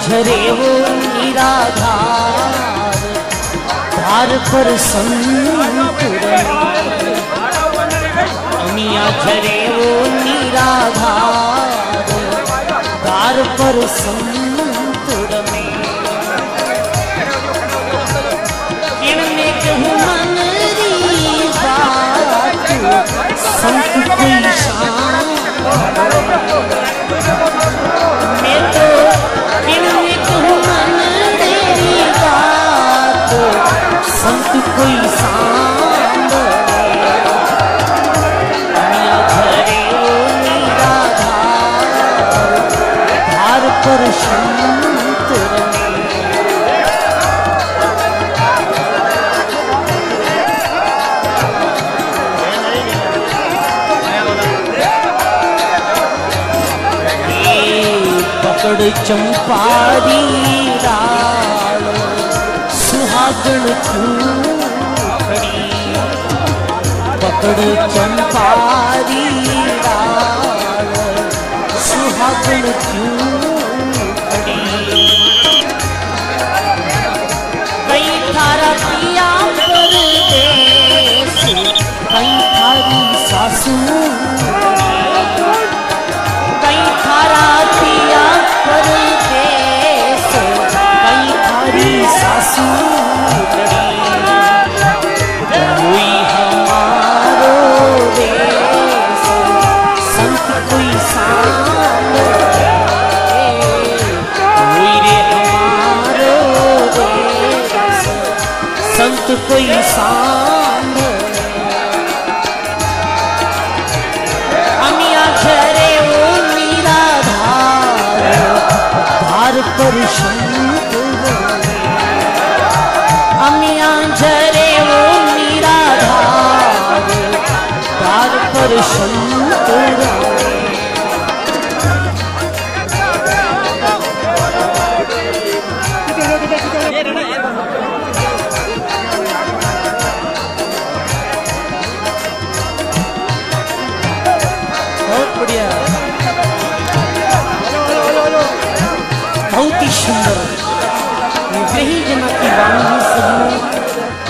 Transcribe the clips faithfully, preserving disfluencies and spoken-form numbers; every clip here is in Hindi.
झरे वो निराधार, धार पर संतुर अमिया झरे वो निराधार, धार पर संतुर में इनमें कहूँ मन री बात संत कोई शान मैं तो इनमें कहूँ मन री बात संत कोई शान अमिया झरे वो निराधार, धार पर संतुर पकड़ चंपारी डाल सुहागण क्यों खड़ी, पकड़ चंपारी डाल सुहागण क्यों खड़ी, कई थारा पिया परदेस, कई थारी सासू, कई थारा पिया परदेस, कई थारी सासू कोई हमारो देश संत कोई शान, कोई रे हमारो देश संत कोई शान। अमिया झरे वो निराधार, धार पर संतुर अमिया झरे वो निराधार, धार पर संतुर बहुत बढ़िया, बहुत ही सुंदर वही जना की वाणी सही।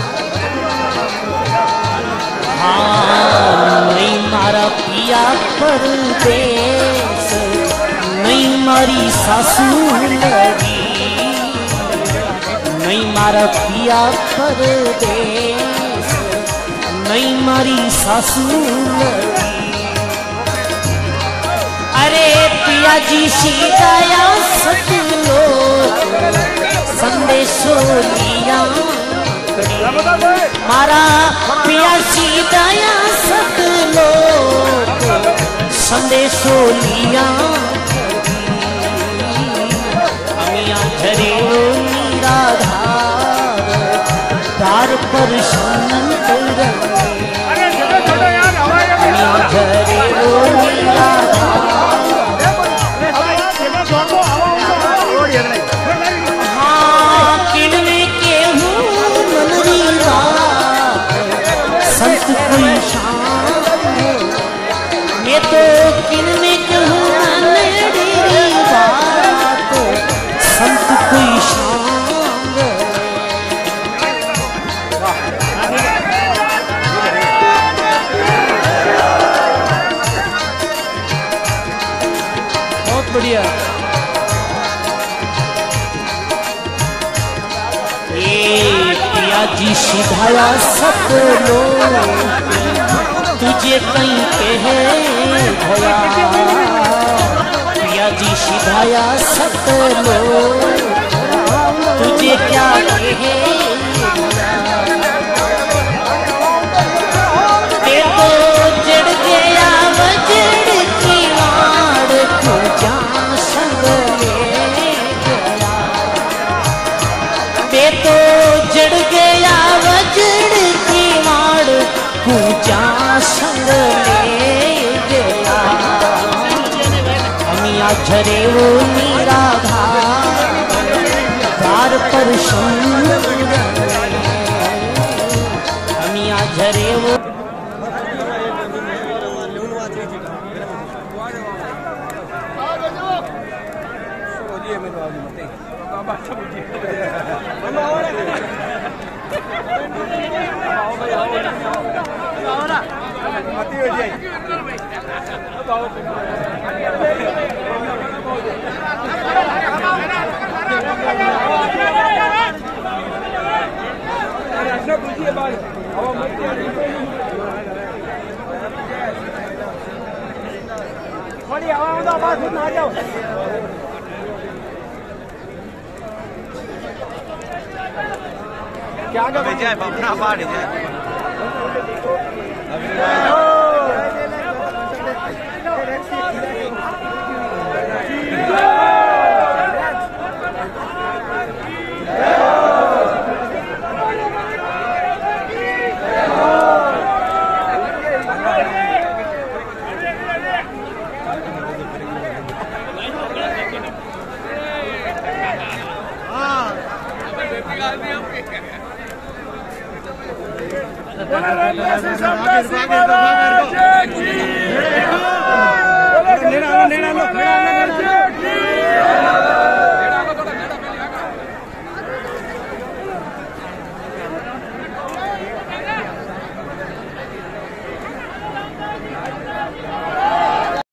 हाँ नहीं मारा पिया परदेस, नहीं मारी सासू लगी, नहीं मारा पिया परदेस, नहीं मारी सासू लगी। अरे पिया जी सीताया सतलोक संदेशो लिया, मारा पिया सीताया सतलोक संदेशो लिया, अमिया झरे वो निराधार, धार पर संतुर अमिया झरे वो निराधार। हाँ किनमें केहूँ मनरी बात संत कोई शान, मैं तो किनमें कहूँ मनरी बात संत कोई शान। बहुत बढ़िया, पिया जी सिधाया सतलोक तुझे कहीं कहे भया, पिया जी सिधाया सतलोक तुझे क्या कहे ते तो जड़ गया वजड़ की वाड़ तुझा संग ले गया, ते तो जड़ गया वजड़ की वाड़ पूजा संग ले गया। अमिया झरे वो निराधार, धार पर संतुर अमिया झरे वो में तो आज मते बाबा सब जी मती हो जाए अच्छा पूछिए बाल हवा मत थोड़ी हवा उड़ा बात सुन आ जाओ क्या कर जाए अपना बाढ़ जाए नेड़ा लो नेड़ा लो